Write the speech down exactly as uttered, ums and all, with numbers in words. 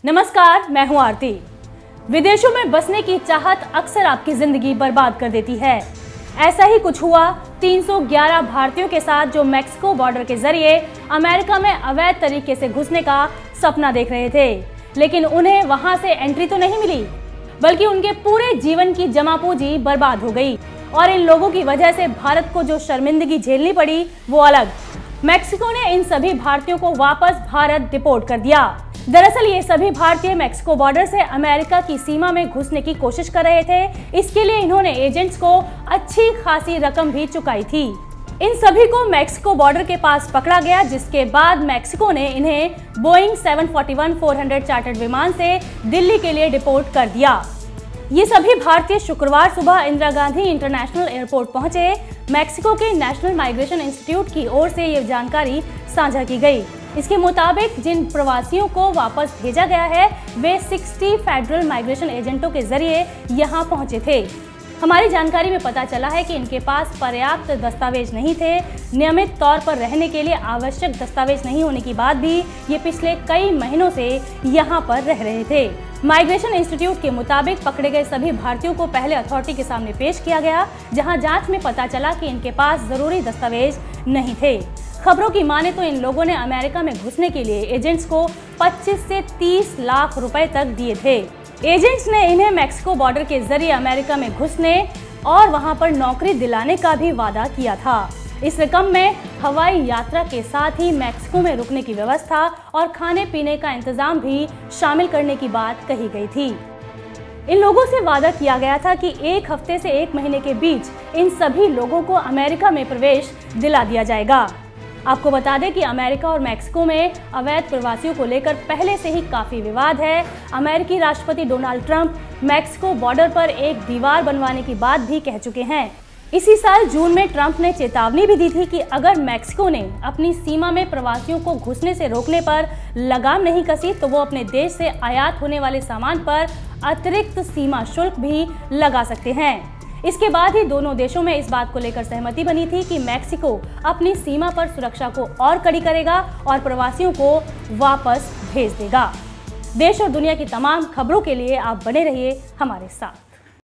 नमस्कार, मैं हूं आरती। विदेशों में बसने की चाहत अक्सर आपकी जिंदगी बर्बाद कर देती है। ऐसा ही कुछ हुआ तीन सौ ग्यारह भारतीयों के साथ जो मैक्सिको बॉर्डर के जरिए अमेरिका में अवैध तरीके से घुसने का सपना देख रहे थे, लेकिन उन्हें वहां से एंट्री तो नहीं मिली, बल्कि उनके पूरे जीवन की जमा पूंजी बर्बाद हो गई। और इन लोगों की वजह से भारत को जो शर्मिंदगी झेलनी पड़ी वो अलग। मैक्सिको ने इन सभी भारतीयों को वापस भारत डिपोर्ट कर दिया। दरअसल ये सभी भारतीय मैक्सिको बॉर्डर से अमेरिका की सीमा में घुसने की कोशिश कर रहे थे। इसके लिए इन्होंने एजेंट्स को अच्छी खासी रकम भी चुकाई थी। इन सभी को मैक्सिको बॉर्डर के पास पकड़ा गया, जिसके बाद मैक्सिको ने इन्हें Boeing seven forty one four hundred chartered विमान से दिल्ली के लिए डिपोर्ट कर दिया। ये सभी भारतीय शुक्रवार सुबह इंदिरा गांधी इंटरनेशनल एयरपोर्ट पहुंचे। मैक्सिको के नेशनल माइग्रेशन इंस्टीट्यूट की ओर से ये जानकारी साझा की गई। इसके मुताबिक जिन प्रवासियों को वापस भेजा गया है वे साठ फेडरल माइग्रेशन एजेंटों के जरिए यहां पहुंचे थे। हमारी जानकारी में पता चला है कि इनके पास पर्याप्त दस्तावेज नहीं थे। नियमित तौर पर रहने के लिए आवश्यक दस्तावेज नहीं होने की बात भी ये पिछले कई महीनों से यहां पर रह रहे थे। माइग्रेशन इंस्टीट्यूट के मुताबिक पकड़े गए सभी भारतीयों को पहले अथॉरिटी के सामने पेश किया गया, जहां जांच में पता चला कि इनके पास जरूरी दस्तावेज नहीं थे। खबरों की माने तो इन लोगों ने अमेरिका में घुसने के लिए एजेंट्स को पच्चीस से तीस लाख रुपए तक दिए थे। एजेंट्स ने इन्हें मैक्सिको बॉर्डर के जरिए अमेरिका में घुसने और वहां पर नौकरी दिलाने का भी वादा किया था। इस रकम में हवाई यात्रा के साथ ही मैक्सिको में रुकने की व्यवस्था और खाने पीने का इंतजाम भी शामिल करने की बात कही गई थी। इन लोगों से वादा किया गया था कि एक हफ्ते से एक महीने के बीच इन सभी लोगों को अमेरिका में प्रवेश दिला दिया जाएगा। आपको बता दें कि अमेरिका और मैक्सिको में अवैध प्रवासियों को लेकर पहले से ही काफी विवाद है। अमेरिकी राष्ट्रपति डोनाल्ड ट्रंप मैक्सिको बॉर्डर पर एक दीवार बनवाने की बात भी कह चुके हैं। इसी साल जून में ट्रंप ने चेतावनी भी दी थी कि अगर मैक्सिको ने अपनी सीमा में प्रवासियों को घुसने से रोकने पर लगाम नहीं कसी तो वो अपने देश से आयात होने वाले सामान पर अतिरिक्त सीमा शुल्क भी लगा सकते हैं। इसके बाद ही दोनों देशों में इस बात को लेकर सहमति बनी थी कि मैक्सिको अपनी सीमा पर सुरक्षा को और कड़ी करेगा और प्रवासियों को वापस भेज देगा। देश और दुनिया की तमाम खबरों के लिए आप बने रहिए हमारे साथ।